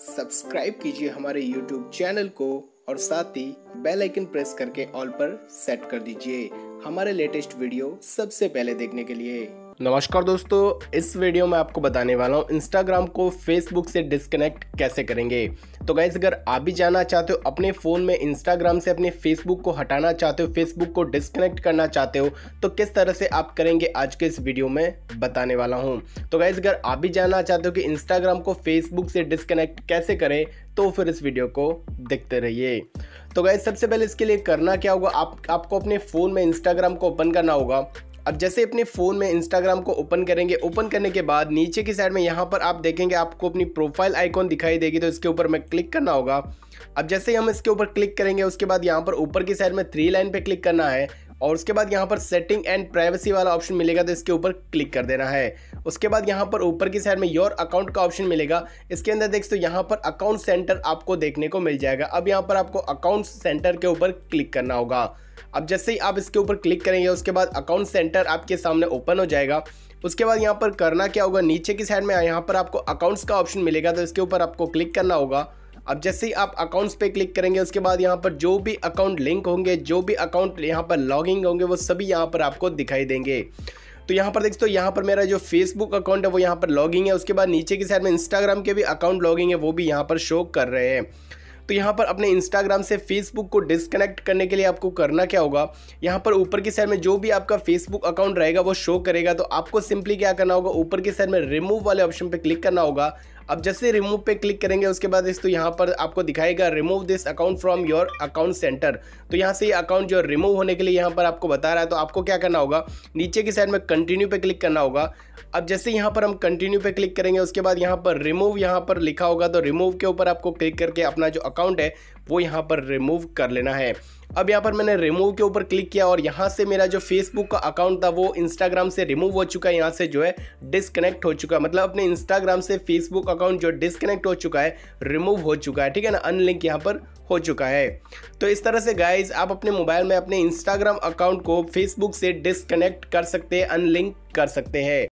Subscribe कीजिए हमारे YouTube channel को और साथ ही बेल आइकन प्रेस करके ऑल पर सेट कर दीजिए हमारे लेटेस्ट वीडियो सबसे पहले देखने के लिए। नमस्कार दोस्तों, इस वीडियो में आपको बताने वाला हूँ इंस्टाग्राम को फेसबुक से डिस्कनेक्ट कैसे करेंगे। तो गाइस, अगर आप भी जानना चाहते हो अपने फ़ोन में इंस्टाग्राम से अपने फेसबुक को हटाना चाहते हो, फेसबुक को डिस्कनेक्ट करना चाहते हो, तो किस तरह से आप करेंगे आज के इस वीडियो में बताने वाला हूँ। तो गाइस, अगर आप भी जानना चाहते हो कि इंस्टाग्राम को फेसबुक से डिस्कनेक्ट कैसे करें तो फिर इस वीडियो को देखते रहिए। तो गाइस, सबसे पहले इसके लिए करना क्या होगा, आपको अपने फ़ोन में इंस्टाग्राम को ओपन करना होगा। अब जैसे अपने फ़ोन में इंस्टाग्राम को ओपन करेंगे, ओपन करने के बाद नीचे की साइड में यहाँ पर आप देखेंगे आपको अपनी प्रोफाइल आइकॉन दिखाई देगी, तो इसके ऊपर में क्लिक करना होगा। अब जैसे ही हम इसके ऊपर क्लिक करेंगे उसके बाद यहाँ पर ऊपर की साइड में 3 लाइन पे क्लिक करना है और उसके बाद यहाँ पर सेटिंग एंड प्राइवेसी वाला ऑप्शन मिलेगा, तो इसके ऊपर क्लिक कर देना है। उसके बाद यहाँ पर ऊपर की साइड में योर अकाउंट का ऑप्शन मिलेगा, इसके अंदर देख तो यहाँ पर अकाउंट सेंटर आपको देखने को मिल जाएगा। अब यहाँ पर आपको अकाउंट सेंटर के ऊपर क्लिक करना होगा। अब जैसे ही आप इसके ऊपर क्लिक करेंगे उसके बाद अकाउंट सेंटर आपके सामने ओपन हो जाएगा। उसके बाद यहाँ पर करना क्या होगा, नीचे की साइड में यहाँ पर आपको अकाउंट्स का ऑप्शन मिलेगा, तो इसके ऊपर आपको क्लिक करना होगा। अब जैसे ही आप अकाउंट्स पे क्लिक करेंगे उसके बाद यहाँ पर जो भी अकाउंट लिंक होंगे, जो भी अकाउंट यहाँ पर लॉगिंग होंगे, वो सभी यहाँ पर आपको दिखाई देंगे। तो यहाँ पर देखो, तो यहाँ पर मेरा जो फेसबुक अकाउंट है वो यहाँ पर लॉगिंग है। उसके बाद नीचे की साइड में इंस्टाग्राम के भी अकाउंट लॉगिंग है, वो भी यहाँ पर शो कर रहे हैं। तो यहाँ पर अपने इंस्टाग्राम से फेसबुक को डिस्कनेक्ट करने के लिए आपको करना क्या होगा, यहाँ पर ऊपर की साइड में जो भी आपका फेसबुक अकाउंट रहेगा वो शो करेगा। तो आपको सिंपली क्या करना होगा, ऊपर की साइड में रिमूव वाले ऑप्शन पे क्लिक करना होगा। अब जैसे रिमूव पे क्लिक करेंगे उसके बाद तो यहाँ पर आपको दिखाएगा remove this account from your account centre. तो यहाँ से ये अकाउंट जो रिमूव होने के लिए यहाँ पर आपको बता रहा है। तो आपको क्या करना होगा, नीचे की साइड में कंटिन्यू पे क्लिक करना होगा। अब जैसे यहाँ पर हम कंटिन्यू पे क्लिक करेंगे उसके बाद यहाँ पर रिमूव यहाँ पर लिखा होगा, तो रिमूव के ऊपर आपको क्लिक करके अपना जो अकाउंट है वो यहाँ पर रिमूव कर लेना है। अब यहाँ पर मैंने रिमूव के ऊपर क्लिक किया और यहाँ से मेरा जो फेसबुक का अकाउंट था वो इंस्टाग्राम से रिमूव हो चुका है, यहाँ से जो है डिस्कनेक्ट हो चुका है। मतलब अपने इंस्टाग्राम से फेसबुक अकाउंट जो डिस्कनेक्ट हो चुका है, रिमूव हो चुका है, ठीक है ना, अनलिंक यहाँ पर हो चुका है। तो इस तरह से गाइज आप अपने मोबाइल में अपने इंस्टाग्राम अकाउंट को फेसबुक से डिस्कनेक्ट कर सकते हैं, अनलिंक कर सकते हैं।